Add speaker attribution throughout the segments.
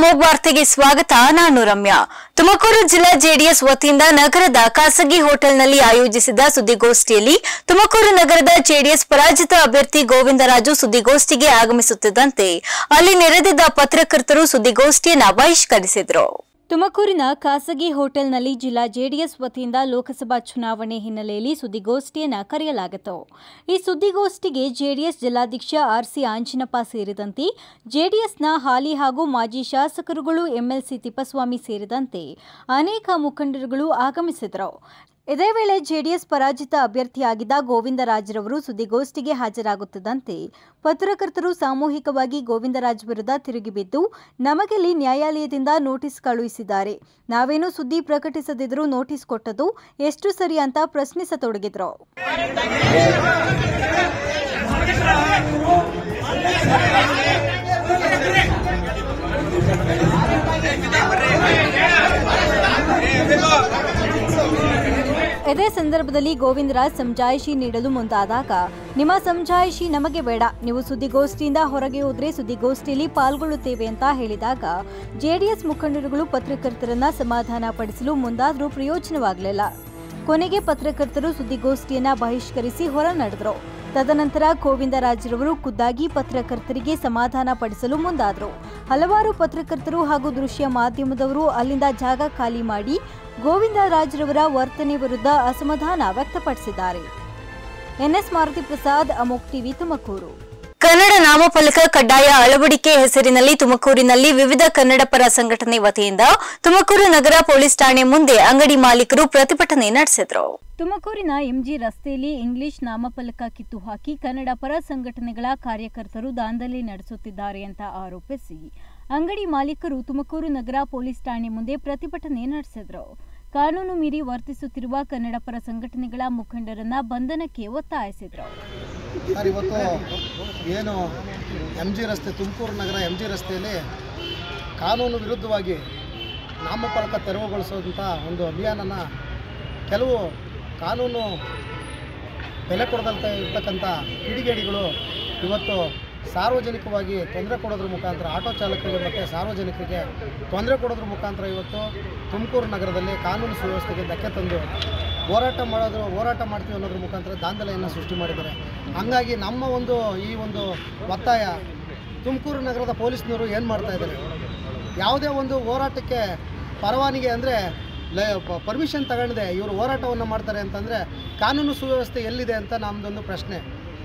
Speaker 1: ಮೊಬ್ ವಾರ್ತೆಗೆ ಸ್ವಾಗತ. ನಾನು ರಮ್ಯಾ. ತುಮಕೂರು ಜಿಲ್ಲಾ ಜೆಡಿಎಸ್ ವತಿಯಿಂದ ನಗರದ ಖಾಸಗಿ ಹೋಟೆಲ್ನಲ್ಲಿ ಆಯೋಜಿಸಿದ ಸುದ್ದಿಗೋಷ್ಠಿಯಲ್ಲಿ ತುಮಕೂರು ನಗರದ ಜೆಡಿಎಸ್ ಪರಾಜಿತ ಅಭ್ಯರ್ಥಿ ಗೋವಿಂದರಾಜು ಸುದ್ದಿಗೋಷ್ಠಿಗೆ ಆಗಮಿಸುತ್ತಿದ್ದಂತೆ ಅಲ್ಲಿ ನೆರೆದಿದ್ದ ಪತ್ರಕರ್ತರು ಸುದ್ದಿಗೋಷ್ಠಿಯನ್ನು ಬಹಿಷ್ಕರಿಸಿದರು. ತುಮಕೂರಿನ ಖಾಸಗಿ ಹೋಟೆಲ್ನಲ್ಲಿ ಜಿಲ್ಲಾ ಜೆಡಿಎಸ್ ವತಿಯಿಂದ ಲೋಕಸಭಾ ಚುನಾವಣೆ ಹಿನ್ನೆಲೆಯಲ್ಲಿ ಸುದ್ದಿಗೋಷ್ಠಿಯನ್ನು ಕರೆಯಲಾಗಿತ್ತು. ಈ ಸುದ್ದಿಗೋಷ್ಠಿಗೆ ಜೆಡಿಎಸ್ ಜಿಲ್ಲಾಧ್ಯಕ್ಷ ಆರ್.ಸಿ. ಆಂಜಿನಪ್ಪ ಸೇರಿದಂತೆ ಜೆಡಿಎಸ್ನ ಹಾಲಿ ಹಾಗೂ ಮಾಜಿ ಶಾಸಕರುಗಳು, ಎಂಎಲ್ಸಿ ತಿಪ್ಪಸ್ವಾಮಿ ಸೇರಿದಂತೆ ಅನೇಕ ಮುಖಂಡರುಗಳು ಆಗಮಿಸಿದರು. ಇದೇ ವೇಳೆ ಜೆಡಿಎಸ್ ಪರಾಜಿತ ಅಭ್ಯರ್ಥಿಯಾಗಿದ್ದ ಗೋವಿಂದರಾಜ್ರವರು ಸುದ್ದಿಗೋಷ್ಠಿಗೆ ಹಾಜರಾಗುತ್ತಿದ್ದಂತೆ ಪತ್ರಕರ್ತರು ಸಾಮೂಹಿಕವಾಗಿ ಗೋವಿಂದರಾಜ್ ವಿರುದ್ಧ ತಿರುಗಿಬಿದ್ದು, ನಮಗಿಲ್ಲಿ ನ್ಯಾಯಾಲಯದಿಂದ ನೋಟಿಸ್ ಕಳುಹಿಸಿದ್ದಾರೆ, ನಾವೇನು ಸುದ್ದಿ ಪ್ರಕಟಿಸದಿದ್ರೂ ನೋಟಿಸ್ ಕೊಟ್ಟದ್ದು ಎಷ್ಟು ಸರಿ ಅಂತ ಪ್ರಶ್ನಿಸತೊಡಗಿದ್ರು. ಇದೇ ಸಂದರ್ಭದಲ್ಲಿ ಗೋವಿಂದರಾಜ್ ಸಮಜಾಯಿಷಿ ನೀಡಲು ಮುಂದಾದಾಗ, ನಿಮ್ಮ ಸಮಜಾಯಿಷಿ ನಮಗೆ ಬೇಡ, ನೀವು ಸುದ್ದಿಗೋಷ್ಠಿಯಿಂದ ಹೊರಗೆ ಹೋದ್ರೆ ಸುದ್ದಿಗೋಷ್ಠಿಯಲ್ಲಿ ಪಾಲ್ಗೊಳ್ಳುತ್ತೇವೆ ಅಂತ ಹೇಳಿದಾಗ ಜೆಡಿಎಸ್ ಮುಖಂಡರುಗಳು ಪತ್ರಕರ್ತರನ್ನ ಸಮಾಧಾನ ಪಡಿಸಲು ಮುಂದಾದರೂ ಪ್ರಯೋಜನವಾಗಲಿಲ್ಲ. ಕೊನೆಗೆ ಪತ್ರಕರ್ತರು ಸುದ್ದಿಗೋಷ್ಠಿಯನ್ನ ಬಹಿಷ್ಕರಿಸಿ ಹೊರ ನಡೆದರು. ತದನಂತರ ಗೋವಿಂದರಾಜ್ರವರು ಖುದ್ದಾಗಿ ಪತ್ರಕರ್ತರಿಗೆ ಸಮಾಧಾನ ಪಡಿಸಲು ಮುಂದಾದರು. ಹಲವಾರು ಪತ್ರಕರ್ತರು ಹಾಗೂ ದೃಶ್ಯ ಮಾಧ್ಯಮದವರು ಅಲ್ಲಿಂದ ಜಾಗ ಖಾಲಿ ಮಾಡಿ ಗೋವಿಂದರಾಜ್ರವರ ವರ್ತನೆ ವಿರುದ್ಧ ಅಸಮಾಧಾನ ವ್ಯಕ್ತಪಡಿಸಿದ್ದಾರೆ. ಎನ್ಎಸ್ ಮಾರುತಿ ಪ್ರಸಾದ್, ಅಮೋಕ್ ಟಿವಿ, ತುಮಕೂರು. ಕನ್ನಡ ನಾಮಫಲಕ ಕಡ್ಡಾಯ ಅಳವಡಿಕೆ ಹೆಸರಿನಲ್ಲಿ ತುಮಕೂರಿನಲ್ಲಿ ವಿವಿಧ ಕನ್ನಡ ಪರ ಸಂಘಟನೆ ವತಿಯಿಂದ ತುಮಕೂರು ನಗರ ಪೊಲೀಸ್ ಠಾಣೆ ಮುಂದೆ ಅಂಗಡಿ ಮಾಲೀಕರು ಪ್ರತಿಭಟನೆ ನಡೆಸಿದರು. ತುಮಕೂರಿನ ಎಂಜಿ ರಸ್ತೆಯಲ್ಲಿ ಇಂಗ್ಲಿಷ್ ನಾಮಫಲಕ ಕಿತ್ತು ಹಾಕಿ ಕನ್ನಡ ಪರ ಸಂಘಟನೆಗಳ ಕಾರ್ಯಕರ್ತರು ದಾಂಧಲೆ ನಡೆಸುತ್ತಿದ್ದಾರೆ ಅಂತ ಆರೋಪಿಸಿ ಅಂಗಡಿ ಮಾಲೀಕರು ತುಮಕೂರು ನಗರ ಪೊಲೀಸ್ ಠಾಣೆ ಮುಂದೆ ಪ್ರತಿಭಟನೆ ನಡೆಸಿದರು. ಕಾನೂನು ಮೀರಿ ವರ್ತಿಸುತ್ತಿರುವ ಕನ್ನಡ ಪರ ಸಂಘಟನೆಗಳ ಮುಖಂಡರನ್ನ ಬಂಧನಕ್ಕೆ ಒತ್ತಾಯಿಸಿದರು.
Speaker 2: ಸರ್, ಇವತ್ತು ಏನು ಎಂಜಿ ರಸ್ತೆ, ತುಮಕೂರು ನಗರ ಎಂಜಿ ರಸ್ತೆಯಲ್ಲಿ ಕಾನೂನು ವಿರುದ್ಧವಾಗಿ ನಾಮಫಲಕ ತೆರವುಗೊಳಿಸುವಂಥ ಒಂದು ಅಭಿಯಾನನ ಕೆಲವು ಕಾನೂನು ಬೆಲೆ ಕೊಡದಂತೆ ಇರ್ತಕ್ಕಂಥ ಕಿಡಿಗೇಡಿಗಳು ಇವತ್ತು ಸಾರ್ವಜನಿಕವಾಗಿ ತೊಂದರೆ ಕೊಡೋದ್ರ ಮುಖಾಂತರ, ಆಟೋ ಚಾಲಕರಿಗೆ ಮತ್ತು ಸಾರ್ವಜನಿಕರಿಗೆ ತೊಂದರೆ ಕೊಡೋದ್ರ ಮುಖಾಂತರ ಇವತ್ತು ತುಮಕೂರು ನಗರದಲ್ಲಿ ಕಾನೂನು ಸುವ್ಯವಸ್ಥೆಗೆ ಧಕ್ಕೆ ತಂದು ಹೋರಾಟ ಮಾಡ್ತೀವಿ ಅನ್ನೋದ್ರ ಮುಖಾಂತರ ದಾಂಧಲೆಯನ್ನು ಸೃಷ್ಟಿ ಮಾಡಿದ್ದಾರೆ. ಹಾಗಾಗಿ ನಮ್ಮ ಈ ಒಂದು ಒತ್ತಾಯ, ತುಮಕೂರು ನಗರದ ಪೊಲೀಸ್ನವರು ಏನು ಮಾಡ್ತಾಯಿದ್ದಾರೆ, ಯಾವುದೇ ಒಂದು ಹೋರಾಟಕ್ಕೆ ಪರವಾನಗಿ ಅಂದರೆ ಪರ್ಮಿಷನ್ ತಗೊಂಡಿದೆ ಇವರು ಹೋರಾಟವನ್ನು ಮಾಡ್ತಾರೆ ಅಂತಂದರೆ ಕಾನೂನು ಸುವ್ಯವಸ್ಥೆ ಎಲ್ಲಿದೆ ಅಂತ ನಮ್ಮದೊಂದು ಪ್ರಶ್ನೆ.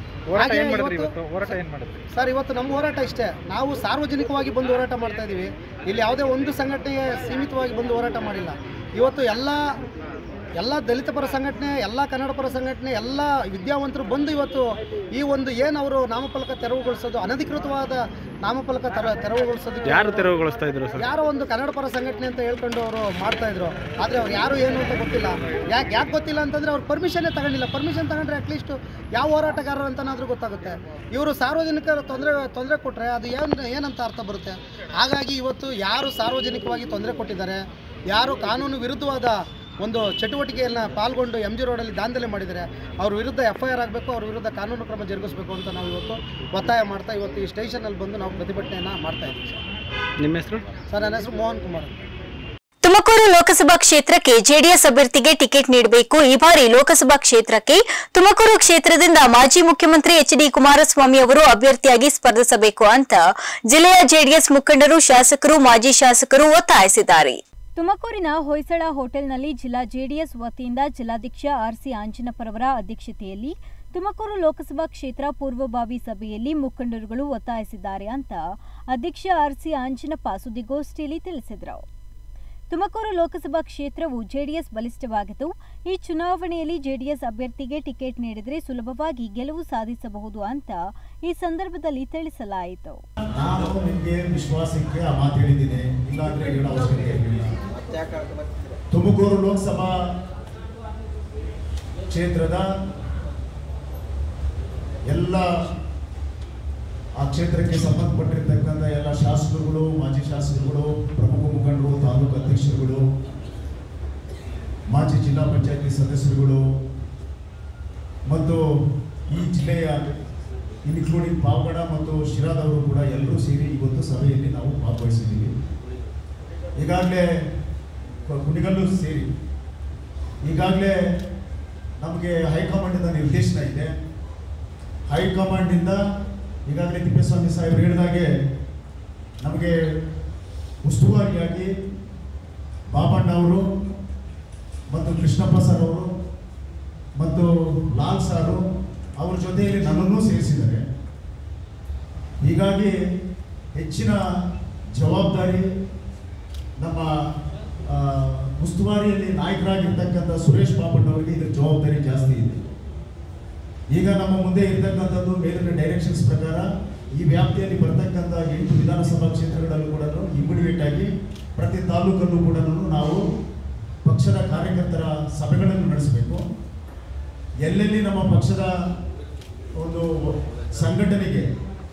Speaker 2: ಸರ್, ಇವತ್ತು ನಮ್ಮ ಹೋರಾಟ ಇಷ್ಟೇ. ನಾವು ಸಾರ್ವಜನಿಕವಾಗಿ ಬಂದು ಹೋರಾಟ ಮಾಡ್ತಾ ಇದ್ದೀವಿ. ಇಲ್ಲಿ ಯಾವುದೇ ಒಂದು ಸಂಘಟನೆಗೆ ಸೀಮಿತವಾಗಿ ಬಂದು ಹೋರಾಟ ಮಾಡಿಲ್ಲ. ಇವತ್ತು ಎಲ್ಲ ದಲಿತ ಪರ ಸಂಘಟನೆ, ಎಲ್ಲ ಕನ್ನಡ ಪರ ಸಂಘಟನೆ, ಎಲ್ಲ ವಿದ್ಯಾವಂತರು ಬಂದು ಇವತ್ತು ಈ ಒಂದು ಏನು ಅವರು ನಾಮಫಲಕ ತೆರವುಗೊಳಿಸೋದು, ಅನಧಿಕೃತವಾದ ನಾಮಫಲಕ ತೆರವುಗೊಳಿಸೋದು
Speaker 3: ಯಾರು ತೆರವುಗೊಳಿಸ್ತಾ ಇದ್ರು ಸರ್?
Speaker 2: ಯಾರೋ ಒಂದು ಕನ್ನಡ ಪರ ಸಂಘಟನೆ ಅಂತ ಹೇಳ್ಕೊಂಡು ಅವರು ಮಾಡ್ತಾ ಇದ್ರು. ಆದರೆ ಅವ್ರು ಯಾರು ಏನು ಅಂತ ಗೊತ್ತಿಲ್ಲ. ಯಾಕೆ ಗೊತ್ತಿಲ್ಲ ಅಂತಂದರೆ ಅವ್ರು ಪರ್ಮಿಷನ್ನೇ ತಗೊಂಡಿಲ್ಲ. ಪರ್ಮಿಷನ್ ತಗೊಂಡ್ರೆ ಅಟ್ಲೀಸ್ಟ್ ಯಾವ ಹೋರಾಟಗಾರರು ಅಂತನಾದರೂ ಗೊತ್ತಾಗುತ್ತೆ. ಇವರು ಸಾರ್ವಜನಿಕರು ತೊಂದರೆ ಕೊಟ್ಟರೆ ಅದು ಏನಂತ ಅರ್ಥ ಬರುತ್ತೆ. ಹಾಗಾಗಿ ಇವತ್ತು ಯಾರು ಸಾರ್ವಜನಿಕವಾಗಿ ತೊಂದರೆ ಕೊಟ್ಟಿದ್ದಾರೆ, ಯಾರು ಕಾನೂನು ವಿರುದ್ಧವಾದ ಒಂದು ಚಟುವಟಿಕೆಯನ್ನು ಪಾಲ್ಗೊಂಡು ಎಂಜಿ ರೋಡಲ್ಲಿ ದಾಂಧಲೆ ಮಾಡಿದರೆ ಅವ್ರ ವಿರುದ್ಧ FIR ಆಗಬೇಕು, ಅವ್ರ ವಿರುದ್ಧ ಕಾನೂನು ಕ್ರಮ ಜರುಗಿಸಬೇಕು ಅಂತ ನಾವು ಇವತ್ತು ಒತ್ತಾಯ ಮಾಡ್ತಾ ಇವತ್ತು ಈ ಸ್ಟೇಷನಲ್ಲಿ ಬಂದು ನಾವು ಪ್ರತಿಭಟನೆಯನ್ನು ಮಾಡ್ತಾ ಇದ್ದೀವಿ. ಸರ್,
Speaker 3: ನಿಮ್ಮ ಹೆಸರು?
Speaker 2: ಸರ್, ನನ್ನ ಹೆಸರು ಮೋಹನ್ ಕುಮಾರ್.
Speaker 1: ತುಮಕೂರು ಲೋಕಸಭಾ ಕ್ಷೇತ್ರಕ್ಕೆ ಜೆಡಿಎಸ್ ಅಭ್ಯರ್ಥಿಗೆ ಟಿಕೆಟ್ ನೀಡಬೇಕು. ಈ ಬಾರಿ ಲೋಕಸಭಾ ಕ್ಷೇತ್ರಕ್ಕೆ ತುಮಕೂರು ಕ್ಷೇತ್ರದಿಂದ ಮಾಜಿ ಮುಖ್ಯಮಂತ್ರಿ ಎಚ್.ಡಿ. ಕುಮಾರಸ್ವಾಮಿ ಅವರು ಅಭ್ಯರ್ಥಿಯಾಗಿ ಸ್ಪರ್ಧಿಸಬೇಕು ಅಂತ ಜಿಲ್ಲೆಯ ಜೆಡಿಎಸ್ ಮುಖಂಡರು, ಶಾಸಕರು, ಮಾಜಿ ಶಾಸಕರು ಒತ್ತಾಯಿಸಿದ್ದಾರೆ. ತುಮಕೂರಿನ ಹೊಯ್ಸಳ ಹೋಟೆಲ್ನಲ್ಲಿ ಜಿಲ್ಲಾ ಜೆಡಿಎಸ್ ವತಿಯಿಂದ ಜಿಲ್ಲಾಧ್ಯಕ್ಷ ಆರ್.ಸಿ. ಆಂಜಿನಪ್ಪರವರ ಅಧ್ಯಕ್ಷತೆಯಲ್ಲಿ ತುಮಕೂರು ಲೋಕಸಭಾ ಕ್ಷೇತ್ರ ಪೂರ್ವಭಾವಿ ಸಭೆಯಲ್ಲಿ ಮುಖಂಡರುಗಳು ಒತ್ತಾಯಿಸಿದ್ದಾರೆ ಅಂತ ಅಧ್ಯಕ್ಷ ಆರ್.ಸಿ. ಆಂಜಿನಪ್ಪ ಸುದ್ದಿಗೋಷ್ಠಿಯಲ್ಲಿ ತಿಳಿಸಿದರು. ತುಮಕೂರು ಲೋಕಸಭಾ ಕ್ಷೇತ್ರವು ಜೆಡಿಎಸ್ ಬಲಿಷ್ಠವಾಗಿದ್ದು, ಈ ಚುನಾವಣೆಯಲ್ಲಿ ಜೆಡಿಎಸ್ ಅಭ್ಯರ್ಥಿಗೆ ಟಿಕೆಟ್ ನೀಡಿದರೆ ಸುಲಭವಾಗಿ ಗೆಲುವು ಸಾಧಿಸಬಹುದು ಅಂತ ಈ ಸಂದರ್ಭದಲ್ಲಿ ತಿಳಿಸಲಾಯಿತು.
Speaker 4: ನಾನು ನಿಮಗೆ ವಿಶ್ವಾಸಕ್ಕೆ ಆ ಮಾತು ಹೇಳಿದ್ದೀನಿ, ಇಲ್ಲಾಂದ್ರೆ ಹೇಳೋ ಅವಶ್ಯಕತೆ ಇಲ್ಲ. ತುಮಕೂರು ಲೋಕಸಭಾ ಕ್ಷೇತ್ರದ ಎಲ್ಲ ಆ ಕ್ಷೇತ್ರಕ್ಕೆ ಸಂಬಂಧಪಟ್ಟಿರ್ತಕ್ಕಂಥ ಎಲ್ಲ ಶಾಸಕರುಗಳು, ಮಾಜಿ ಶಾಸಕರುಗಳು, ಪ್ರಮುಖ ಮುಖಂಡರು, ತಾಲೂಕು ಅಧ್ಯಕ್ಷರುಗಳು, ಮಾಜಿ ಜಿಲ್ಲಾ ಪಂಚಾಯತಿ ಸದಸ್ಯರುಗಳು ಮತ್ತು ಈ ಜಿಲ್ಲೆಯ ಇನ್ಕ್ಲೂಡಿಂಗ್ ಪಾವಗಡ ಮತ್ತು ಶಿರಾದವರು ಕೂಡ ಎಲ್ಲರೂ ಸೇರಿ ಇವತ್ತು ಸಭೆಯಲ್ಲಿ ನಾವು ಭಾಗವಹಿಸಿದ್ದೀವಿ. ಈಗಾಗಲೇ ಕುಣಿಗಲ್ಲು ಸೇರಿ ಈಗಾಗಲೇ ನಮಗೆ ಹೈಕಮಾಂಡಿಂದ ನಿರ್ದೇಶನ ಇದೆ. ಹೈಕಮಾಂಡಿಂದ ಈಗಾಗಲೇ ತಿಪ್ಪೇಸ್ವಾಮಿ ಸಾಹೇಬರು ಹೇಳಿದಾಗೆ ನಮಗೆ ಉಸ್ತುವಾರಿಯಾಗಿ ಬಾಬಣ್ಣ ಅವರು ಮತ್ತು ಕೃಷ್ಣಪ್ಪ ಸರ್ ಅವರು ಮತ್ತು ಲಾಲ್ ಸಾರು ಅವ್ರ ಜೊತೆಯಲ್ಲಿ ನನ್ನನ್ನು ಸೇರಿಸಿದ್ದಾರೆ. ಹೀಗಾಗಿ ಹೆಚ್ಚಿನ ಜವಾಬ್ದಾರಿ ನಮ್ಮ ಉಸ್ತುವಾರಿಯಲ್ಲಿ ನಾಯಕರಾಗಿರ್ತಕ್ಕಂಥ ಸುರೇಶ್ ಬಾಬಣ್ಣವರಿಗೆ ಇದರ ಜವಾಬ್ದಾರಿ ಜಾಸ್ತಿ ಇದೆ. ಈಗ ನಮ್ಮ ಮುಂದೆ ಇರ್ತಕ್ಕಂಥದ್ದು ಮೇಲಿನ ಡೈರೆಕ್ಷನ್ಸ್ ಪ್ರಕಾರ ಈ ವ್ಯಾಪ್ತಿಯಲ್ಲಿ ಬರ್ತಕ್ಕಂಥ 8 ವಿಧಾನಸಭಾ ಕ್ಷೇತ್ರಗಳಲ್ಲೂ ಕೂಡ ಇಮಿಡಿಯೇಟ್ ಆಗಿ ಪ್ರತಿ ತಾಲೂಕಲ್ಲೂ ಕೂಡ ನಾವು ಪಕ್ಷದ ಕಾರ್ಯಕರ್ತರ ಸಭೆಗಳನ್ನು ನಡೆಸಬೇಕು. ಎಲ್ಲೆಲ್ಲಿ ನಮ್ಮ ಪಕ್ಷದ ಒಂದು ಸಂಘಟನೆಗೆ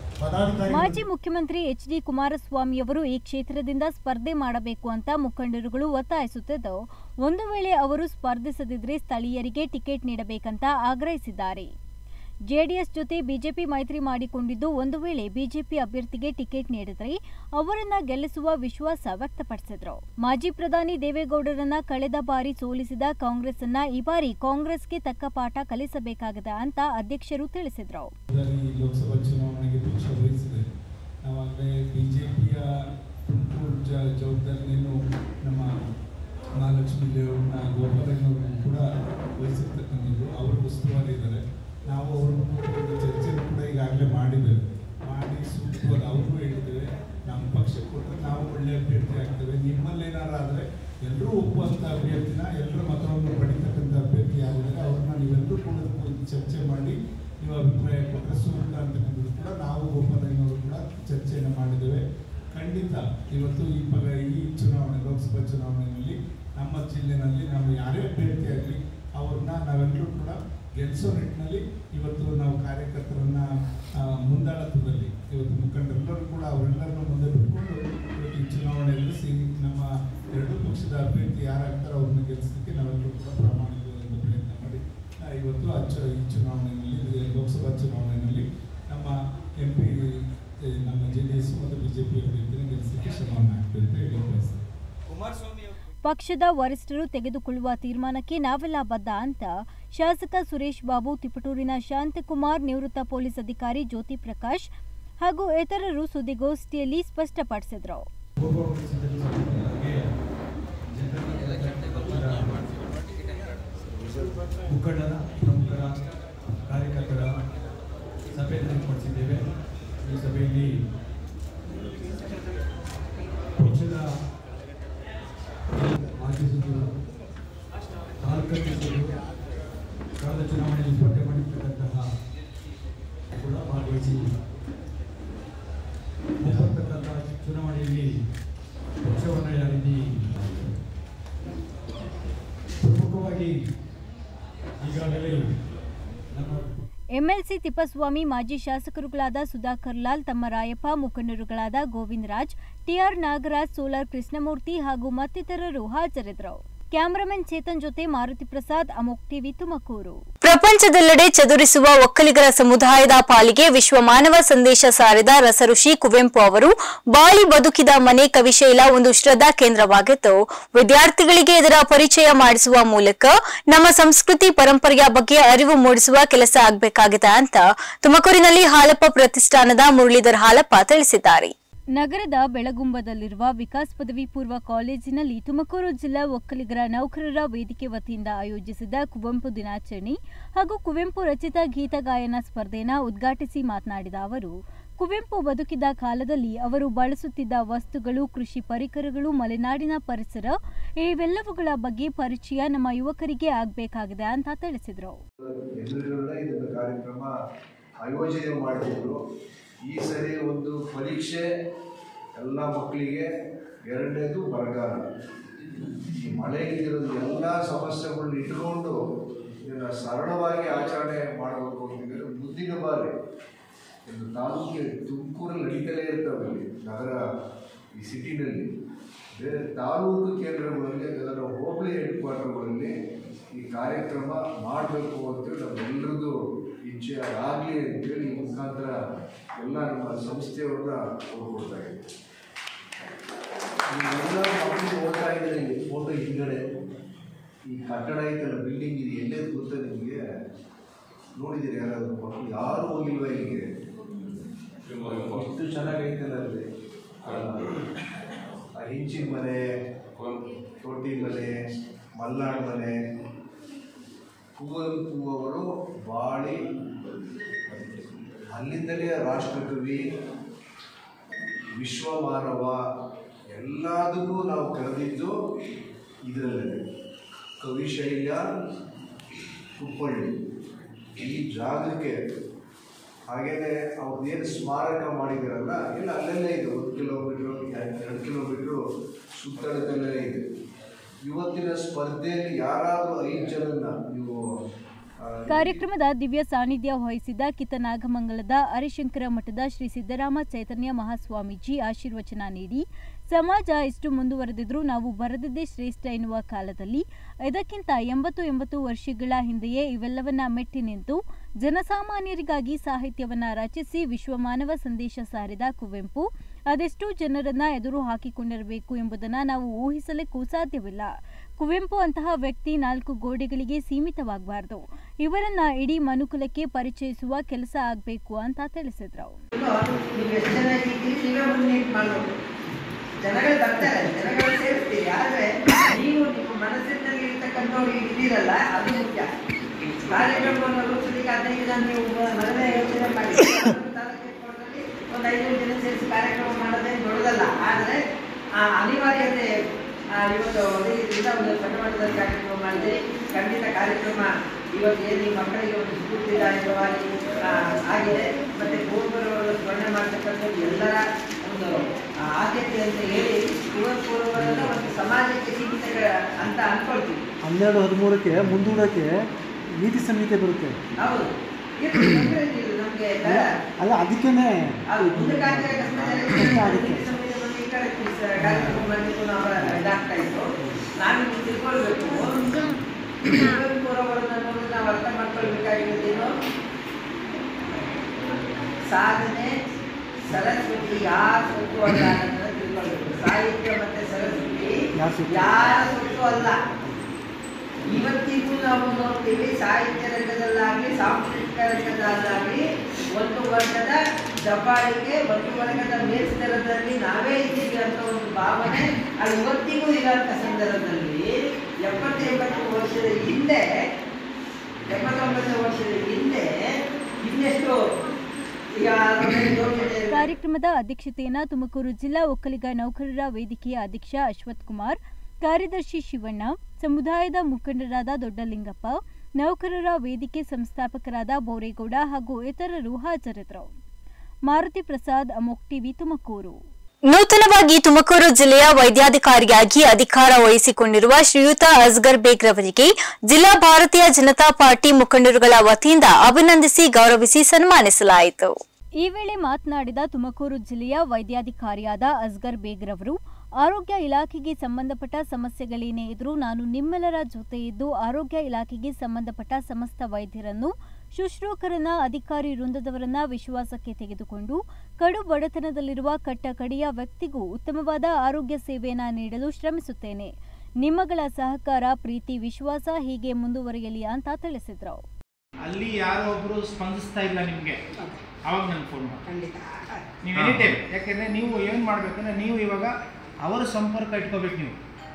Speaker 1: ಮಾಜಿ ಮುಖ್ಯಮಂತ್ರಿ ಎಚ್.ಡಿ. ಕುಮಾರಸ್ವಾಮಿಯವರು ಈ ಕ್ಷೇತ್ರದಿಂದ ಸ್ಪರ್ಧೆ ಮಾಡಬೇಕು ಅಂತ ಮುಖಂಡರುಗಳು ಒತ್ತಾಯಿಸುತ್ತಿದ್ದು, ಒಂದು ವೇಳೆ ಅವರು ಸ್ಪರ್ಧಿಸದಿದ್ರೆ ಸ್ಥಳೀಯರಿಗೆ ಟಿಕೆಟ್ ನೀಡಬೇಕಂತ ಆಗ್ರಹಿಸಿದ್ದಾರೆ. ಜೆಡಿಎಸ್ ಜೊತೆ ಬಿಜೆಪಿ ಮೈತ್ರಿ ಮಾಡಿಕೊಂಡಿದ್ದು, ಒಂದು ವೇಳೆ ಬಿಜೆಪಿ ಅಭ್ಯರ್ಥಿಗೆ ಟಿಕೆಟ್ ನೀಡಿದರೆ ಅವರನ್ನ ಗೆಲ್ಲಿಸುವ ವಿಶ್ವಾಸ ವ್ಯಕ್ತಪಡಿಸಿದ್ರು. ಮಾಜಿ ಪ್ರಧಾನಿ ದೇವೇಗೌಡರನ್ನ ಕಳೆದ ಬಾರಿ ಸೋಲಿಸಿದ ಕಾಂಗ್ರೆಸ್ ಅನ್ನ ಈ ಬಾರಿ ಕಾಂಗ್ರೆಸ್ಗೆ ತಕ್ಕ ಪಾಠ ಕಲಿಸಬೇಕಾಗಿದೆ ಅಂತ ಅಧ್ಯಕ್ಷರು ತಿಳಿಸಿದ್ರು.
Speaker 3: ಲೋಕಸಭಾ ಚುನಾವಣೆಗೆ ಪಕ್ಷ ವಹಿಸಿದೆ. ನಾವಾಗಲೇ ಬಿಜೆಪಿಯ ಜವಾಬ್ದಾರಿಯನ್ನು ನಮ್ಮ ಮಹಾಲಕ್ಷ್ಮಿ ಲೇಔಟ್ನ ಗೋಪಾಲಯ್ಯನವರು ಕೂಡ ವಹಿಸಿರ್ತಕ್ಕಂಥದ್ದು. ಅವರು ಉಸ್ತುವಾರಿ ಇದ್ದಾರೆ. ನಾವು ಅವರು ಚರ್ಚೆ ಕೂಡ ಈಗಾಗಲೇ ಮಾಡಿದ್ದೇವೆ. ಮಾಡಿ ಸೂಕ್ತವಾದ ಅವ್ರಿಗೂ ಹೇಳಿದ್ದೇವೆ, ನಮ್ಮ ಪಕ್ಷಕ್ಕೆ ಕೊಟ್ಟರೆ ನಾವು ಒಳ್ಳೆಯ ಅಭ್ಯರ್ಥಿ ಆಗ್ತೇವೆ. ನಿಮ್ಮಲ್ಲೇನಾರು ಆದರೆ ಎಲ್ಲರೂ ಒಪ್ಪುವಂಥ ಅಭ್ಯರ್ಥಿನ, ಎಲ್ಲರ ಮತವನ್ನು ಪಡಿತಕ್ಕಂಥ ಅಭ್ಯರ್ಥಿ ಯಾರಿದ್ದಾರೆ ಅವ್ರನ್ನ ನೀವೆಲ್ಲರೂ ಕೂಡ ಚರ್ಚೆ ಮಾಡಿ ನೀವು ಅಭಿಪ್ರಾಯ ಕೊಟ್ಟರೆ ಸೂಕ್ತ ಅಂತಕ್ಕಂಥದ್ದು ಕೂಡ ನಾವು ಗೋಪಾಲಯ್ಯನವರು ಕೂಡ ಚರ್ಚೆಯನ್ನು ಮಾಡಿದ್ದೇವೆ. ಖಂಡಿತ ಇವತ್ತು ಈ ಚುನಾವಣೆ, ಲೋಕಸಭಾ ಚುನಾವಣೆಯಲ್ಲಿ ನಮ್ಮ ಜಿಲ್ಲೆಯಲ್ಲಿ ನಾವು ಯಾರೇ ಅಭ್ಯರ್ಥಿ ಆಗಲಿ ಅವ್ರನ್ನ ನಾವೆಲ್ಲರೂ ಕೂಡ ಗೆಲ್ಲಿಸೋ ನಿಟ್ಟಿನಲ್ಲಿ ಇವತ್ತು ನಾವು ಕಾರ್ಯಕರ್ತರನ್ನ ಮುಂದಾಳತ್ವದಲ್ಲಿ ಇವತ್ತು ಮುಖಂಡರೆಲ್ಲರೂ ಕೂಡ ಅವರೆಲ್ಲರನ್ನು ಮುಂದೆ ಬಿಟ್ಕೊಂಡು ಇವತ್ತು ಈ ಚುನಾವಣೆ ಎದುರಿಸಿ ನಮ್ಮ ಎರಡೂ ಪಕ್ಷದ ಅಭ್ಯರ್ಥಿ ಯಾರಾಗ್ತಾರೋ ಅವ್ರನ್ನ ಗೆಲ್ಲಿಸಲಿಕ್ಕೆ ನಾವೆಲ್ಲರೂ ಕೂಡ ಪ್ರಾಮಾಣಿಕವಾದ ಪ್ರಯತ್ನ ಮಾಡಿ ಇವತ್ತು ಈ ಚುನಾವಣೆಯಲ್ಲಿ, ಲೋಕಸಭಾ ಚುನಾವಣೆಯಲ್ಲಿ ನಮ್ಮ MP ನಮ್ಮ JDS ಮತ್ತು BJP ಅಭ್ಯರ್ಥಿನ ಗೆಲ್ಲಿಸಲಿಕ್ಕೆ ಶ್ರಮವನ್ನು ಹಾಕ್ತೀವಿ ಅಂತ ಹೇಳಿ ಬಯಸ್ತಾರೆ.
Speaker 1: ಕುಮಾರಸ್ವಾಮಿ ಪಕ್ಷದ ವರಿಷ್ಠರು ತೆಗೆದುಕೊಳ್ಳುವ ತೀರ್ಮಾನಕ್ಕೆ ನಾವೆಲ್ಲ ಬದ್ಧ ಅಂತ ಶಾಸಕ ಸುರೇಶ್ ಬಾಬು, ತಿಪಟೂರಿನ ಶಾಂತಕುಮಾರ್, ನಿವೃತ್ತ ಪೊಲೀಸ್ ಅಧಿಕಾರಿ ಜ್ಯೋತಿ ಪ್ರಕಾಶ್ ಹಾಗೂ ಇತರರು ಸುದ್ದಿಗೋಷ್ಠಿಯಲ್ಲಿ ಸ್ಪಷ್ಟಪಡಿಸಿದರು.
Speaker 5: ಮುಖಂಡರ ಪ್ರಮುಖರ ಕಾರ್ಯಕರ್ತರ ಸಭೆಯನ್ನು ಏರ್ಪಡಿಸಿದ್ದೇವೆ. ಈ ಸಭೆಯಲ್ಲಿ ಪಕ್ಷದ ಮಾಜಿ ಸಚಿವರು, ತಾಲೂಕು ಅಧ್ಯಕ್ಷರು, ಕಳೆದ ಚುನಾವಣೆಯಲ್ಲಿ ಸ್ಪರ್ಧೆ ಮಾಡಿರ್ತಕ್ಕಂತಹ ಕೂಡ ಭಾಗವಹಿಸಿ ಬರ್ತಕ್ಕಂಥ ಚುನಾವಣೆಯಲ್ಲಿ ಪಕ್ಷವನ್ನು ಯಾವ ರೀತಿ ಪ್ರಮುಖವಾಗಿ ಈಗಾಗಲೇ
Speaker 1: ಎಂಎಲ್ಸಿ ತಿಪ್ಪಸ್ವಾಮಿ, ಮಾಜಿ ಶಾಸಕರುಗಳಾದ ಸುಧಾಕರ್ ಲಾಲ್, ತಮ್ಮರಾಯಪ್ಪ, ಮುಖಂಡರುಗಳಾದ ಗೋವಿಂದ ರಾಜ್, ಟಿಆರ್ ನಾಗರಾಜ್, ಸೋಲಾರ್ ಕೃಷ್ಣಮೂರ್ತಿ ಹಾಗೂ ಮತ್ತಿತರರು ಹಾಜರಿದ್ದರು. ಕ್ಯಾಮರಾಮನ್ ಚೇತನ್ ಜೊತೆ ಮಾರುತಿ ಪ್ರಸಾದ್, ಅಮೋಕ್ ಟಿವಿ, ತುಮಕೂರು. ಪ್ರಪಂಚದೆಲ್ಲೆಡೆ ಚದುರಿಸುವ ಒಕ್ಕಲಿಗರ ಸಮುದಾಯದ ಪಾಲಿಗೆ ವಿಶ್ವ ಮಾನವ ಸಂದೇಶ ಸಾರಿದ ರಸಋಷಿ ಕುವೆಂಪು ಅವರು ಬಾಳಿ ಬದುಕಿದ ಮನೆ ಕವಿಶೈಲ ಒಂದು ಶ್ರದ್ಧಾ ಕೇಂದ್ರವಾಗಿದ್ದು, ವಿದ್ಯಾರ್ಥಿಗಳಿಗೆ ಇದರ ಪರಿಚಯ ಮಾಡಿಸುವ ಮೂಲಕ ನಮ್ಮ ಸಂಸ್ಕೃತಿ ಪರಂಪರೆಯ ಬಗ್ಗೆ ಅರಿವು ಮೂಡಿಸುವ ಕೆಲಸ ಆಗಬೇಕಾಗಿದೆ ಅಂತ ತುಮಕೂರಿನಲ್ಲಿ ಹಾಲಪ್ಪ ಪ್ರತಿಷ್ಠಾನದ ಮುರಳೀಧರ್ ಹಾಲಪ್ಪ ತಿಳಿಸಿದ್ದಾರೆ. ನಗರದ ಬೆಳಗುಂಬದಲ್ಲಿರುವ ವಿಕಾಸ್ ಪದವಿ ಪೂರ್ವ ಕಾಲೇಜಿನಲ್ಲಿ ತುಮಕೂರು ಜಿಲ್ಲಾ ಒಕ್ಕಲಿಗರ ನೌಕರರ ವೇದಿಕೆ ವತಿಯಿಂದ ಆಯೋಜಿಸಿದ ಕುವೆಂಪು ದಿನಾಚರಣೆ ಹಾಗೂ ಕುವೆಂಪು ರಚಿತ ಗೀತ ಗಾಯನ ಸ್ಪರ್ಧೆಯನ್ನು ಉದ್ಘಾಟಿಸಿ ಮಾತನಾಡಿದ ಅವರು, ಕುವೆಂಪು ಬದುಕಿದ ಕಾಲದಲ್ಲಿ ಅವರು ಬಳಸುತ್ತಿದ್ದ ವಸ್ತುಗಳು, ಕೃಷಿ ಪರಿಕರಗಳು, ಮಲೆನಾಡಿನ ಪರಿಸರ ಇವೆಲ್ಲವುಗಳ ಬಗ್ಗೆ ಪರಿಚಯ ನಮ್ಮ ಯುವಕರಿಗೆ ಆಗಬೇಕಾಗಿದೆ ಅಂತ ತಿಳಿಸಿದರು.
Speaker 6: ಈ ಸರಿ ಒಂದು ಪರೀಕ್ಷೆ ಎಲ್ಲ ಮಕ್ಕಳಿಗೆ, ಎರಡನೇದು ಬರಗಾಲ. ಈ ಮಳೆಗಿರೋದು ಎಲ್ಲ ಸಮಸ್ಯೆಗಳನ್ನ ಇಟ್ಕೊಂಡು ಇದನ್ನು ಸರಳವಾಗಿ ಆಚರಣೆ ಮಾಡಬೇಕು ಅಂತಂದರೆ ಮುಂದಿನ ಬಾರಿ ಒಂದು ತಾಲೂಕಿಗೆ ತುಮಕೂರಲ್ಲಿ ನಡೀತಲೇ ಇರ್ತವೆ. ನಗರ ಈ ಸಿಟಿನಲ್ಲಿ ಬೇರೆ ತಾಲೂಕು ಕೇಂದ್ರಗಳಲ್ಲಿ, ಅದರ ಹೋಬಳಿ ಹೆಡ್ ಕ್ವಾರ್ಟರ್ಗಳಲ್ಲಿ ಈ ಕಾರ್ಯಕ್ರಮ ಮಾಡಬೇಕು ಅಂತೇಳಿ ನಮ್ಮೆಲ್ಲರದ್ದು ಇಚ್ಛೆ ಆಗಲಿ ಅಂತೇಳಿ ಈ ಮುಖಾಂತರ ಎಲ್ಲ ನಮ್ಮ ಸಂಸ್ಥೆಯವ್ರನ್ನ ಕೋರ್ಕೊಡ್ತಾ ಇದ್ದೀವಿ. ನೀವೆಲ್ಲ ಮಕ್ಕಳು ಓದ್ತಾ ಇದ್ದಾರೆ ಇಲ್ಲಿ ಫೋಟೋ ಹಿಂದ್ಗಡೆ ಈ ಕಟ್ಟಡ ಐತಲ್ಲ ಬಿಲ್ಡಿಂಗ್ ಇದು ಎಲ್ಲೇ ಗೊತ್ತಾ ನಿಮಗೆ? ನೋಡಿದ್ದೀರಿ ಯಾರಾದರೂ ಮಕ್ಕಳು? ಯಾರು ಹೋಗಿಲ್ವ ಇಲ್ಲಿಗೆ? ಎಷ್ಟು ಚೆನ್ನಾಗೈತಲ್ಲ ಅಲ್ಲಿ ಆ ಹಿಂಚಿನ ಮನೆ, ತೊಟ್ಟಿ ಮನೆ, ಮಲ್ನಾಡು ಮನೆ. ಕುವೆಂಪು ಅವರು ಬಾಳಿ ಅಲ್ಲಿಂದಲೇ ರಾಷ್ಟ್ರಕವಿ, ವಿಶ್ವಮಾನವ ಎಲ್ಲದಕ್ಕೂ ನಾವು ಕರೆದಿದ್ದು ಇದರಲ್ಲೇ. ಕವಿಶೈಲ್ಯ ಕುಪ್ಪಳ್ಳಿ ಈ ಜಾಗಕ್ಕೆ. ಹಾಗೆಯೇ ಅವ್ರದ್ದೇನು ಸ್ಮಾರಕ ಮಾಡಿದಾರಲ್ಲ ಎಲ್ಲ ಅಲ್ಲೆಲ್ಲೇ ಇದೆ. 1 ಕಿಲೋಮೀಟ್ರು 2 ಕಿಲೋಮೀಟ್ರು ಸುತ್ತಳದಲ್ಲೇ ಇದೆ. ಇವತ್ತಿನ ಸ್ಪರ್ಧೆಯಲ್ಲಿ ಯಾರಾದರೂ 5 ಜನನ್ನ ನೀವು
Speaker 1: ಕಾರ್ಯಕ್ರಮದ ದಿವ್ಯ ಸಾನ್ನಿಧ್ಯ ವಹಿಸಿದ್ದ ಕಿತ್ತನಾಗಮಂಗಲದ ಹರಿಶಂಕರ ಮಠದ ಶ್ರೀ ಸಿದ್ದರಾಮ ಚೈತನ್ಯ ಮಹಾಸ್ವಾಮೀಜಿ ಆಶೀರ್ವಚನ ನೀಡಿ, ಸಮಾಜ ಎಷ್ಟು ಮುಂದುವರೆದಿದ್ರೂ ನಾವು ಬರೆದಿದ್ದೇ ಶ್ರೇಷ್ಠ ಎನ್ನುವ ಕಾಲದಲ್ಲಿ ಇದಕ್ಕಿಂತ 80 ವರ್ಷಗಳ ಹಿಂದೆಯೇ ಇವೆಲ್ಲವನ್ನ ಮೆಟ್ಟಿ ನಿಂತು ಜನಸಾಮಾನ್ಯರಿಗಾಗಿ ಸಾಹಿತ್ಯವನ್ನ ರಚಿಸಿ ವಿಶ್ವಮಾನವ ಸಂದೇಶ ಸಾರಿದ ಕುವೆಂಪು ಅದೆಷ್ಟೋ ಜನರನ್ನ ಎದುರು ಹಾಕಿಕೊಂಡಿರಬೇಕು ಎಂಬುದನ್ನ ನಾವು ಊಹಿಸಲಿಕ್ಕೂ ಸಾಧ್ಯವಿಲ್ಲ. ಕುವೆಂಪು ಅಂತಹ ವ್ಯಕ್ತಿ 4 ಗೋಡೆಗಳಿಗೆ ಸೀಮಿತವಾಗಬಾರದು. ಇವರನ್ನ ಇಡೀ ಮನುಕುಲಕ್ಕೆ ಪರಿಚಯಿಸುವ ಕೆಲಸ ಆಗಬೇಕು ಅಂತ ತಿಳಿಸಿದ್ರು.
Speaker 7: ಜನಗಳು ಬರ್ತಾರೆ, ಜನಗಳು ಸೇರಿಸ್ತೀರಿ, ಆದರೆ ನೀವು ನಿಮ್ಮ ಮನಸ್ಸಿನಲ್ಲಿ ಇರ್ತಕ್ಕಂಥವ್ರು ಇದ್ದೀರಲ್ಲ ಅದು ಮುಖ್ಯ. ಕಾರ್ಯಕ್ರಮವನ್ನು ರೂಪಿಸಲಿಕ್ಕೆ 15 ಜನ ನೀವು ಮೊದಲೇ ಯೋಚನೆ ಮಾಡಿ ಒಂದು 5 ಜನ ಸೇರಿಸಿ ಕಾರ್ಯಕ್ರಮ ಮಾಡೋದೇ ದೊಡ್ಡದಲ್ಲ. ಆದರೆ ಆ ಅನಿವಾರ್ಯತೆ ಇವತ್ತು ಒದಗಿದ್ರಿಂದ ಒಂದು ಸಣ್ಣ ಮಟ್ಟದಲ್ಲಿ ಕಾರ್ಯಕ್ರಮ ಮಾಡಿದೆ. ಖಂಡಿತ ಕಾರ್ಯಕ್ರಮ ಇವತ್ತು ಏನು ಈ ಮಕ್ಕಳಿಗೆ ಒಂದು ಸ್ಫೂರ್ತಿದಾಯಕವಾಗಿ ಆಗಿದೆ. ಮತ್ತು ಕುವೆಂಪುರವರನ್ನು ಸ್ಮರಣೆ ಮಾಡ್ತಕ್ಕಂಥದ್ದು ಎಲ್ಲರ ಒಂದು ಆದ್ಯತೆ ಅಂತ ಹೇಳಿ ಕುವೆಂಪುರವರನ್ನು ಒಂದು ಸಮಾಜಕ್ಕೆ ಸೀಮಿತ ಅಂತ ಅನ್ಕೊಳ್ತೀವಿ.
Speaker 2: 12-13ಕ್ಕೆ ಮುಂದೂಡೋಕ್ಕೆ ನೀತಿ ಸಂಹಿತೆ ಬರುತ್ತೆ.
Speaker 7: ಹೌದು, ನಮಗೆ
Speaker 2: ಅಲ್ಲ ಅದಕ್ಕೇ
Speaker 7: ಮುಂದೆ ಕಾರ್ಯಕ್ರಮ ಮಾಡಲಿಕ್ಕೆ ನಾವು ಇದಾಗ್ತಾ ಇತ್ತು. ನಾವಿನ್ನು ತಿಳ್ಕೊಳ್ಬೇಕು, ಕುವೆಂಪುರವರನ್ನು ನೋಡಿ ನಾವು ಅರ್ಥ ಮಾಡ್ಕೊಳ್ಬೇಕಾಗಿರೋದೇನು, ಸಾಧನೆ ಸರಸ್ವತಿ ಯಾರ ಸೊತ್ತು ಅಲ್ಲ ಅನ್ನೋದನ್ನು ತಿಳ್ಕೊಳ್ಬೇಕು. ಸಾಹಿತ್ಯ ಮತ್ತು ಸರಸ್ವತಿ ಯಾರ ಸೊತ್ತು ಅಲ್ಲ. ಇವತ್ತಿಗೂ ನಾವು ನೋಡ್ತೀವಿ, ಸಾಹಿತ್ಯ ರಂಗದಲ್ಲಾಗಲಿ ಸಾಂಸ್ಕೃತಿಕ ರಂಗದಲ್ಲಾಗಲಿ ಒಂದು ವರ್ಗದ ದಬ್ಬಾಳಿಕೆ, ಒಂದು ವರ್ಗದ ಮೇಲ್ಸ್ತರದಲ್ಲಿ ನಾವೇ ಇದ್ದೀವಿ ಅಂತ ಒಂದು ಭಾವನೆ ಅದು ಇವತ್ತಿಗೂ ಇರೋಂಥ ಸಂದರ್ಭದಲ್ಲಿ 70-80 ವರ್ಷದ ಹಿಂದೆ 89 ವರ್ಷದ ಹಿಂದೆ ಇನ್ನೆಷ್ಟು
Speaker 1: ಕಾರ್ಯಕ್ರಮದ ಅಧ್ಯಕ್ಷತೆಯನ್ನ ತುಮಕೂರು ಜಿಲ್ಲಾ ಒಕ್ಕಲಿಗ ನೌಕರರ ವೇದಿಕೆಯ ಅಧ್ಯಕ್ಷ ಅಶ್ವಥ್ ಕುಮಾರ್, ಕಾರ್ಯದರ್ಶಿ ಶಿವಣ್ಣ, ಸಮುದಾಯದ ಮುಖಂಡರಾದ ದೊಡ್ಡಲಿಂಗಪ್ಪ, ನೌಕರರ ವೇದಿಕೆ ಸಂಸ್ಥಾಪಕರಾದ ಬೋರೇಗೌಡ ಹಾಗೂ ಇತರರು ಹಾಜರಿದ್ದರು. ಮಾರುತಿ ಪ್ರಸಾದ್, ಅಮೋಕ್ ಟಿವಿ, ತುಮಕೂರು.
Speaker 8: ನೂತನವಾಗಿ ತುಮಕೂರು ಜಿಲ್ಲೆಯ ವೈದ್ಯಾಧಿಕಾರಿಯಾಗಿ ಅಧಿಕಾರ ವಹಿಸಿಕೊಂಡಿರುವ ಶ್ರೀಯುತ ಅಸ್ಗರ್ ಬೇಗ್ ರವರಿಗೆ ಜಿಲ್ಲಾ ಭಾರತೀಯ ಜನತಾ ಪಾರ್ಟಿ ಮುಖಂಡರುಗಳ ವತಿಯಿಂದ ಅಭಿನಂದಿಸಿ ಗೌರವಿಸಿ ಸನ್ಮಾನಿಸಲಾಯಿತು.
Speaker 1: ಈ ವೇಳೆ ಮಾತನಾಡಿದ ತುಮಕೂರು ಜಿಲ್ಲೆಯ ವೈದ್ಯಾಧಿಕಾರಿಯಾದ ಅಸ್ಗರ್ ಬೇಗ್ ರವರು, ಆರೋಗ್ಯ ಇಲಾಖೆಗೆ ಸಂಬಂಧಪಟ್ಟ ಸಮಸ್ಯೆಗಳೇನೇ ಇದ್ರೂ ನಾನು ನಿಮ್ಮೆಲ್ಲರ ಜೊತೆ ಇದ್ದು ಆರೋಗ್ಯ ಇಲಾಖೆಗೆ ಸಂಬಂಧಪಟ್ಟ ಸಮಸ್ತ ವೈದ್ಯರನ್ನು, ಶುಶ್ರೂಷಕರನ್ನ, ಅಧಿಕಾರಿ ವೃಂದದವರನ್ನ ವಿಶ್ವಾಸಕ್ಕೆ ತೆಗೆದುಕೊಂಡು ಕಡು ಬಡತನದಲ್ಲಿರುವ ಕಟ್ಟಕಡೆಯ ವ್ಯಕ್ತಿಗೂ ಉತ್ತಮವಾದ ಆರೋಗ್ಯ ಸೇವೆಯನ್ನು ನೀಡಲು ಶ್ರಮಿಸುತ್ತೇನೆ. ನಿಮ್ಮಗಳ ಸಹಕಾರ, ಪ್ರೀತಿ, ವಿಶ್ವಾಸ ಹೀಗೆ ಮುಂದುವರಿಯಲಿ ಅಂತ ತಿಳಿಸಿದ್ರು.
Speaker 9: ಅಲ್ಲಿ ಯಾರೋ ಒಬ್ರು ಸ್ಪಂದಿಸ್ತಾ ಇಲ್ಲ ನಿಮಗೆ, ಅವಾಗ ನನಗೆ ಫೋನ್ ಮಾಡಿ ನೀವು ಎನಿ ಟೈಮ್. ಯಾಕೆಂದರೆ ನೀವು ಏನು ಮಾಡಬೇಕಂದ್ರೆ ನೀವು ಇವಾಗ ಅವರ ಸಂಪರ್ಕ ಇಟ್ಕೋಬೇಕು. ನೀವು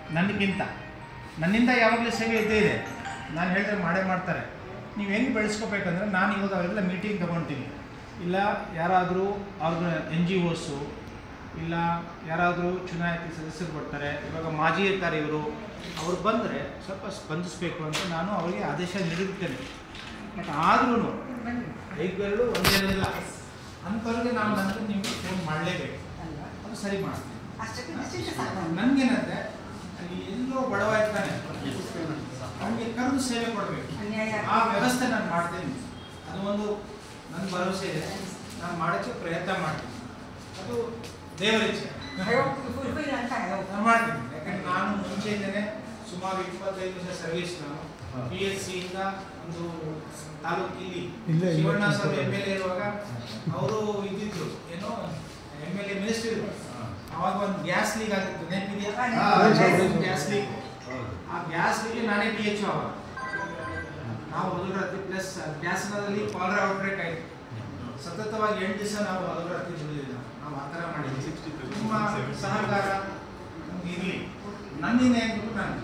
Speaker 9: ನನ್ನಿಂದ ಯಾವಾಗಲೂ ಸೇವೆ ಇದ್ದೇ ಇದೆ, ನಾನು ಹೇಳಿದ್ರೆ ಮಾಡೇ ಮಾಡ್ತಾರೆ. ನೀವು ಹೆಂಗೆ ಬೆಳೆಸ್ಕೋಬೇಕಂದ್ರೆ ನಾನು ಇವಾಗ ಅವೆಲ್ಲ ಮೀಟಿಂಗ್ ತೊಗೊಳ್ತೀನಿ. ಇಲ್ಲ ಯಾರಾದರೂ ಅವ್ರ NGOs ಇಲ್ಲ ಯಾರಾದರೂ ಚುನಾಯಿತ ಸದಸ್ಯರು ಬರ್ತಾರೆ, ಇವಾಗ ಮಾಜಿ ಇರ್ತಾರೆ ಇವರು, ಅವ್ರು ಬಂದರೆ ಸ್ವಲ್ಪ ಸ್ಪಂದಿಸಬೇಕು ಅಂತ ನಾನು ಅವರಿಗೆ ಆದೇಶ ನೀಡಿರ್ತೇನೆ. ಬಟ್ ಆದ್ರೂ ಐದು ಒಂದೇನಿಲ್ಲ ಅಂಥವ್ರಿಗೆ ನಾವು ನನಗೆ ನಿಮಗೆ ಫೋನ್ ಮಾಡಲೇಬೇಕು, ಅದು ಸರಿ ಮಾಡ್ತೀನಿ. ನನಗೇನಂದರೆ ಅಲ್ಲಿ ಎಲ್ಲೋ ಬಡವ ಇರ್ತಾನೆ, ಅವನಿಗೆ ಕರೆದು ಸೇವೆ ಕೊಡಬೇಕು, ಆ ವ್ಯವಸ್ಥೆ ನಾನು ಮಾಡ್ತೀನಿ. ಅದು ಒಂದು ನನ್ನ ಭರವಸೆ ಇದೆ, ನಾನು ಮಾಡೋಕ್ಕೆ ಪ್ರಯತ್ನ ಮಾಡ್ತೀನಿ. ಅದು ದೇವರ ಇಚ್ಛೆ ನಾನು ಮಾಡ್ತೀನಿ. ಯಾಕಂದರೆ ನಾನು ಮುಂಚೆಯಿಂದನೇ ಸುಮಾರು 25 ವರ್ಷ ಸರ್ವಿಸ್. ನಾನು PHCಯಿಂದ ಒಂದು ತಾಲೂಕಿಲ್ಲಿ ಶಿವಣ್ಣ ಸರ್ MLA ಇರುವಾಗ ಅವರು ಇದ್ದಿದ್ರು, ಏನೋ MLA ಮಿನಿಸ್ಟರ್ ಇದ್ರು. ಅವಾಗ ಒಂದು ಗ್ಯಾಸ್ ಲೀಕ್ ಆಗಿತ್ತು, ನೆನಪಿದೆಯಾ? Gas leak. ಆ ಗ್ಯಾಸ್ ಲೀಕ್ ನಾನೇ PHO ಅವಾಗ. ನಾವು ಮೊದಲು ಪ್ಲಸ್ ಗ್ಯಾಸ್ನಲ್ಲಿ ಕಾಲರಾ ಔಟ್ಬ್ರೇಕ್ ಆಯಿತು. ಸತತವಾಗಿ 8 ದಿವಸ ನಾವು ಮೊದಲು ರಾತ್ರಿ ದುಡಿದಿಲ್ಲ. ನಾವು ಆ ಥರ ಮಾಡಿದ್ವಿ. ನಿಮ್ಮ ಸಹಕಾರ ನಮ್ಗೆ ಇರಲಿ. ನನ್ನಿಂದ ಏನು ನಾನು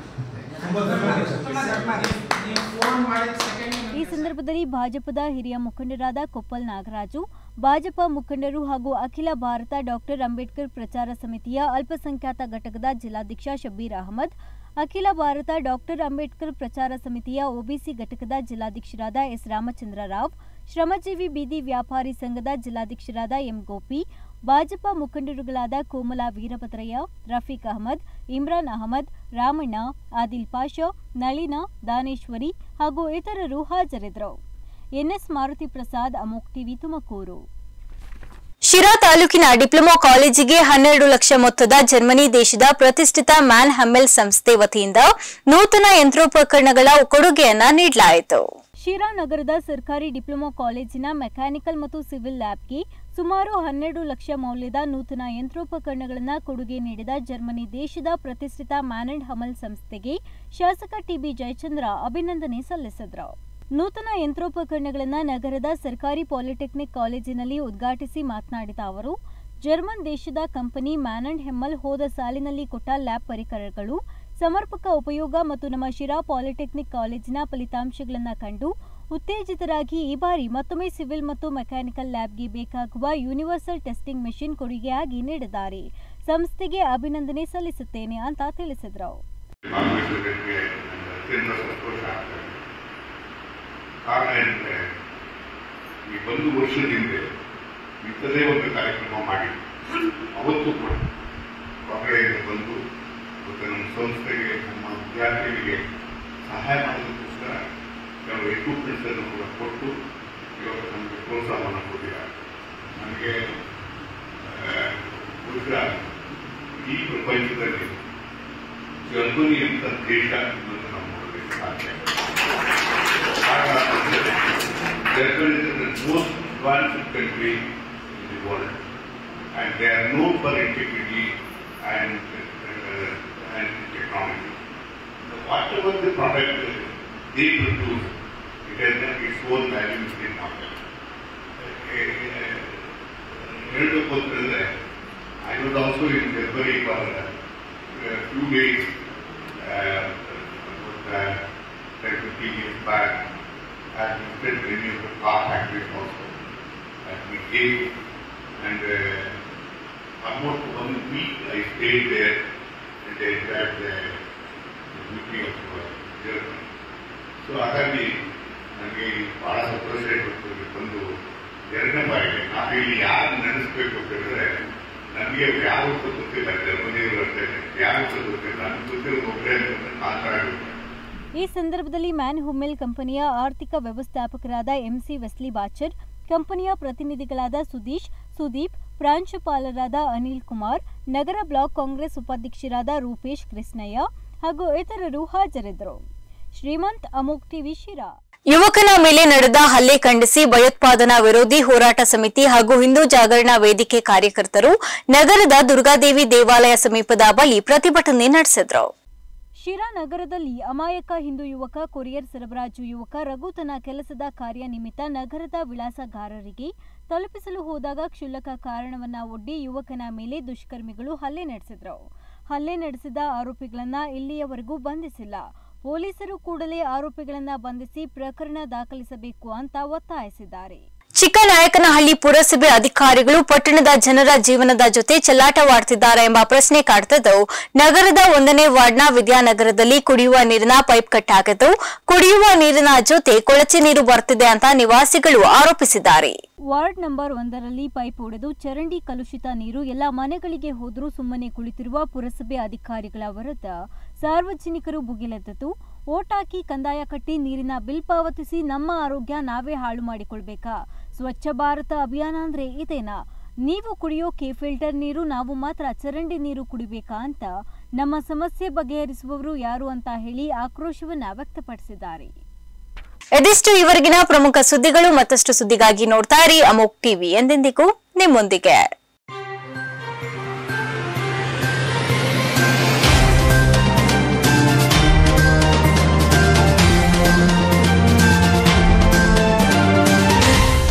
Speaker 1: ಈ ಸಂದರ್ಭದಲ್ಲಿ ಭಾಜಪದ ಹಿರಿಯ ಮುಖಂಡರಾದ ಕೊಪ್ಪಲ್ ನಾಗರಾಜು, ಭಾಜಪ ಮುಖಂಡರು ಹಾಗೂ ಅಖಿಲ ಭಾರತ ಡಾಕ್ಟರ್ ಅಂಬೇಡ್ಕರ್ ಪ್ರಚಾರ ಸಮಿತಿಯ ಅಲ್ಪಸಂಖ್ಯಾತ ಘಟಕದ ಜಿಲ್ಲಾಧ್ಯಕ್ಷ ಶಬೀರ್ ಅಹಮದ್, ಅಖಿಲ ಭಾರತ ಡಾಕ್ಟರ್ ಅಂಬೇಡ್ಕರ್ ಪ್ರಚಾರ ಸಮಿತಿಯ OBC ಘಟಕದ ಜಿಲ್ಲಾಧ್ಯಕ್ಷರಾದ ಎಸ್ ರಾಮಚಂದ್ರ ರಾವ್, ಶ್ರಮಜೀವಿ ಬೀದಿ ವ್ಯಾಪಾರಿ ಸಂಘದ ಜಿಲ್ಲಾಧ್ಯಕ್ಷರಾದ ಎಂ ಗೋಪಿ, ಭಾಜಪ ಮುಖಂಡರುಗಳಾದ ಕೋಮಲಾ ವೀರಭದ್ರಯ್ಯ, ರಫೀಕ್ ಅಹಮದ್, ಇಮ್ರಾನ್ ಅಹಮದ್, ರಾಮಣ್ಣ, ಆದಿಲ್ ಪಾಷಾ, ನಳಿನ, ದಾನೇಶ್ವರಿ ಹಾಗೂ ಇತರರು ಹಾಜರಿದ್ದರು. NS ಮಾರುತಿ ಪ್ರಸಾದ್, ಅಮೋಕ್ ಟಿವಿ, ತುಮಕೂರು.
Speaker 8: ಶಿರಾ ತಾಲೂಕಿನ ಡಿಪ್ಲೊಮಾ ಕಾಲೇಜಿಗೆ 12 ಲಕ್ಷ ಮೊತ್ತದ ಜರ್ಮನಿ ದೇಶದ ಪ್ರತಿಷ್ಠಿತ ಮ್ಯಾನ್ ಹಮ್ಮೆಲ್ ಸಂಸ್ಥೆ ವತಿಯಿಂದ ನೂತನ ಯಂತ್ರೋಪಕರಣಗಳ ಕೊಡುಗೆಯನ್ನ ನೀಡಲಾಯಿತು.
Speaker 1: ಶಿರಾ ನಗರದ ಸರ್ಕಾರಿ ಡಿಪ್ಲೊಮಾ ಕಾಲೇಜಿನ ಮೆಕ್ಯಾನಿಕಲ್ ಮತ್ತು ಸಿವಿಲ್ ಲ್ಯಾಬ್ಗೆ ಸುಮಾರು 12 ಲಕ್ಷ ಮೌಲ್ಯದ ನೂತನ ಯಂತ್ರೋಪಕರಣಗಳನ್ನು ಕೊಡುಗೆ ನೀಡಿದ ಜರ್ಮನಿ ದೇಶದ ಪ್ರತಿಷ್ಠಿತ ಮ್ಯಾನ್ ಅಂಡ್ ಹಮೆಲ್ ಸಂಸ್ಥೆಗೆ ಶಾಸಕ TB ಜಯಚಂದ್ರ ಅಭಿನಂದನೆ ಸಲ್ಲಿಸಿದರು. ನೂತನ ಯಂತ್ರೋಪಕರಣಗಳನ್ನು ನಗರದ ಸರ್ಕಾರಿ ಪಾಲಿಟೆಕ್ನಿಕ್ ಕಾಲೇಜಿನಲ್ಲಿ ಉದ್ಘಾಟಿಸಿ ಮಾತನಾಡಿದ ಅವರು, ಜರ್ಮನ್ ದೇಶದ ಕಂಪನಿ ಮ್ಯಾನ್ ಅಂಡ್ ಹೆಮ್ಮಲ್ ಹೋದ ಸಾಲಿನಲ್ಲಿ ಕೊಟ್ಟ ಲ್ಯಾಬ್ ಪರಿಕರಗಳು ಸಮರ್ಪಕ ಉಪಯೋಗ ಮತ್ತು ನಮ್ಮ ಶಿರಾ ಪಾಲಿಟೆಕ್ನಿಕ್ ಕಾಲೇಜಿನ ಫಲಿತಾಂಶಗಳನ್ನು ಕಂಡು ಉತ್ತೇಜಿತರಾಗಿ ಈ ಬಾರಿ ಮತ್ತೊಮ್ಮೆ ಸಿವಿಲ್ ಮತ್ತು ಮೆಕ್ಯಾನಿಕಲ್ ಲ್ಯಾಬ್ಗೆ ಬೇಕಾಗುವ ಯೂನಿವರ್ಸಲ್ ಟೆಸ್ಟಿಂಗ್ ಮೆಷಿನ್ ಕೊಡುಗೆಯಾಗಿ ನೀಡಿದ್ದಾರೆ. ಸಂಸ್ಥೆಗೆ ಅಭಿನಂದನೆ ಸಲ್ಲಿಸುತ್ತೇನೆ ಅಂತ ತಿಳಿಸಿದರು.
Speaker 10: ಕಾರಣ ಏನಂದರೆ ಈ 1 ವರ್ಷದಿಂದ ಇಂಥದೇ ಒಂದು ಕಾರ್ಯಕ್ರಮ ಮಾಡಿ ಅವತ್ತು ಕೂಡ ಹೊರಗಡೆಯಿಂದ ಬಂದು ಮತ್ತು ನಮ್ಮ ಸಂಸ್ಥೆಗೆ ನಮ್ಮ ವಿದ್ಯಾರ್ಥಿಗಳಿಗೆ ಸಹಾಯ ಮಾಡೋದಕ್ಕೋಸ್ಕರ ಕೆಲವು ಎಕ್ವಿಪ್ಮೆಂಟ್ಸ್ ಅನ್ನು ಕೂಡ ಕೊಟ್ಟು ಇವಾಗ ನಮಗೆ ಪ್ರೋತ್ಸಾಹವನ್ನು ಕೊಟ್ಟಿದ್ದಾರೆ. ನನಗೆ ಬಹುಶಃ ಈ ಪ್ರಪಂಚದಲ್ಲಿ ಜರ್ಮನಿ ಅಂತ ದೇಶ ಅನ್ನೋದು ನಾವು ನೋಡಬೇಕು ಸಾಧ್ಯ. Germany is the most advanced country in the world, and they are known for integrity and technology. So whatever the product they produce, it has its own value in the market. I was also in Germany for a few days, about 10-15 years back. I visited many of the car factories also. And we came and almost 1 week I stayed there and I enjoyed the beauty of Germany. So ಹಾಗಾಗಿ ನನಗೆ ಬಹಳ ಸಂತೋಷ ಇತ್ತು ಬಂದು 2ನೇ ಬಾರಿಗೆ ನಾನು ಇಲ್ಲಿ ಯಾರು ನಡೆಸಬೇಕು ಅಂತ ಹೇಳಿದ್ರೆ ನನಗೆ ಯಾರು ಗೊತ್ತಿಲ್ಲ, ಜರ್ಮನಿಯವರು ಅಷ್ಟೇ ಯಾರು ಗೊತ್ತಿಲ್ಲ, ನನಗೆ ಗೊತ್ತಿರೋ ಒಬ್ಬರೇ ಅಂತ ಮಾತಾಡಬೇಕು.
Speaker 1: ಈ ಸಂದರ್ಭದಲ್ಲಿ ಮ್ಯಾನ್ ಹುಮ್ಮೆಲ್ ಕಂಪನಿಯ ಆರ್ಥಿಕ ವ್ಯವಸ್ಥಾಪಕರಾದ MC ವೆಸ್ಲಿ ಬಾಚರ್, ಕಂಪನಿಯ ಪ್ರತಿನಿಧಿಗಳಾದ ಸುದೀಶ್, ಸುದೀಪ್, ಪ್ರಾಂಶುಪಾಲರಾದ ಅನಿಲ್ ಕುಮಾರ್, ನಗರ ಬ್ಲಾಕ್ ಕಾಂಗ್ರೆಸ್ ಉಪಾಧ್ಯಕ್ಷರಾದ ರೂಪೇಶ್ ಕೃಷ್ಣಯ್ಯ ಹಾಗೂ ಇತರರು ಹಾಜರಿದ್ದರು. ಶ್ರೀಮಂತ್, ಅಮೋಕ್ ಟಿವಿ, ಶಿರಾ.
Speaker 8: ಯುವಕನ ಮೇಲೆ ನಡೆದ ಹಲ್ಲೆ ಖಂಡಿಸಿ ಭಯೋತ್ಪಾದನಾ ವಿರೋಧಿ ಹೋರಾಟ ಸಮಿತಿ ಹಾಗೂ ಹಿಂದೂ ಜಾಗರಣಾ ವೇದಿಕೆ ಕಾರ್ಯಕರ್ತರು ನಗರದ ದುರ್ಗಾದೇವಿ ದೇವಾಲಯ ಸಮೀಪದ ಬಳಿ ಪ್ರತಿಭಟನೆ ನಡೆಸಿದರು.
Speaker 1: ಶಿರಾ ನಗರದಲ್ಲಿ ಅಮಾಯಕ ಹಿಂದೂ ಯುವಕ ಕೊರಿಯರ್ ಸರಬರಾಜು ಯುವಕ ರಘು ತನ್ನ ಕೆಲಸದ ಕಾರ್ಯ ನಿಮಿತ್ತ ನಗರದ ವಿಳಾಸಗಾರರಿಗೆ ತಲುಪಿಸಲು ಹೋದಾಗ ಕ್ಷುಲ್ಲಕ ಕಾರಣವನ್ನ ಒಡ್ಡಿ ಯುವಕನ ಮೇಲೆ ದುಷ್ಕರ್ಮಿಗಳು ಹಲ್ಲೆ ನಡೆಸಿದ್ರು. ಹಲ್ಲೆ ನಡೆಸಿದ ಆರೋಪಿಗಳನ್ನ ಇಲ್ಲಿಯವರೆಗೂ ಬಂಧಿಸಿಲ್ಲ. ಪೊಲೀಸರು ಕೂಡಲೇ ಆರೋಪಿಗಳನ್ನ ಬಂಧಿಸಿ ಪ್ರಕರಣ ದಾಖಲಿಸಬೇಕು ಅಂತ ಒತ್ತಾಯಿಸಿದ್ದಾರೆ.
Speaker 8: ಚಿಕ್ಕನಾಯಕನಹಳ್ಳಿ ಪುರಸಭೆ ಅಧಿಕಾರಿಗಳು ಪಟ್ಟಣದ ಜನರ ಜೀವನದ ಜೊತೆ ಚೆಲ್ಲಾಟವಾಡುತ್ತಿದ್ದಾರೆ ಎಂಬ ಪ್ರಶ್ನೆ ಕಾಡುತ್ತಿದ್ದು, ನಗರದ 1ನೇ ವಾರ್ಡ್ನ ವಿದ್ಯಾನಗರದಲ್ಲಿ ಕುಡಿಯುವ ನೀರಿನ ಪೈಪ್ ಕಟ್ ಆಗಿದ್ದು, ಕುಡಿಯುವ ನೀರಿನ ಜೊತೆ ಕೊಳಚೆ ನೀರು ಬರ್ತಿದೆ ಅಂತ ನಿವಾಸಿಗಳು ಆರೋಪಿಸಿದ್ದಾರೆ.
Speaker 1: ವಾರ್ಡ್ ನಂಬರ್ 1ರಲ್ಲಿ ಪೈಪ್ ಒಡೆದು ಚರಂಡಿ ಕಲುಷಿತ ನೀರು ಎಲ್ಲ ಮನೆಗಳಿಗೆ ಹೋದರೂ ಸುಮ್ಮನೆ ಕುಳಿತಿರುವ ಪುರಸಭೆ ಅಧಿಕಾರಿಗಳ ವಿರುದ್ಧ ಸಾರ್ವಜನಿಕರು ಭುಗಿಲೆದ್ದಿದ್ದು, ಓಟ್ ಹಾಕಿ ಕಂದಾಯ ಕಟ್ಟಿ ನೀರಿನ ಬಿಲ್ ಪಾವತಿಸಿ ನಮ್ಮ ಆರೋಗ್ಯ ನಾವೇ ಹಾಳು ಮಾಡಿಕೊಳ್ಬೇಕಾ? ಸ್ವಚ್ಛ ಭಾರತ ಅಭಿಯಾನ ಅಂದ್ರೆ ಇದೇನಾ? ನೀವು ಕುಡಿಯೋ ಫಿಲ್ಟರ್ ನೀರು, ನಾವು ಮಾತ್ರ ಚರಂಡಿ ನೀರು ಕುಡಿಬೇಕಾ ಅಂತ ನಮ್ಮ ಸಮಸ್ಯೆ ಬಗೆಹರಿಸುವವರು ಯಾರು ಅಂತ ಹೇಳಿ ಆಕ್ರೋಶವನ್ನ ವ್ಯಕ್ತಪಡಿಸಿದ್ದಾರೆ.
Speaker 8: ಇದಿಷ್ಟು ಇವರೆಗಿನ ಪ್ರಮುಖ ಸುದ್ದಿಗಳು. ಮತ್ತಷ್ಟು ಸುದ್ದಿಗಾಗಿ ನೋಡ್ತಾ ಇರಿ ಅಮೋಕ್ ಟಿವಿ, ಎಂದೆಂದಿಗೂ ನಿಮ್ಮೊಂದಿಗೆ.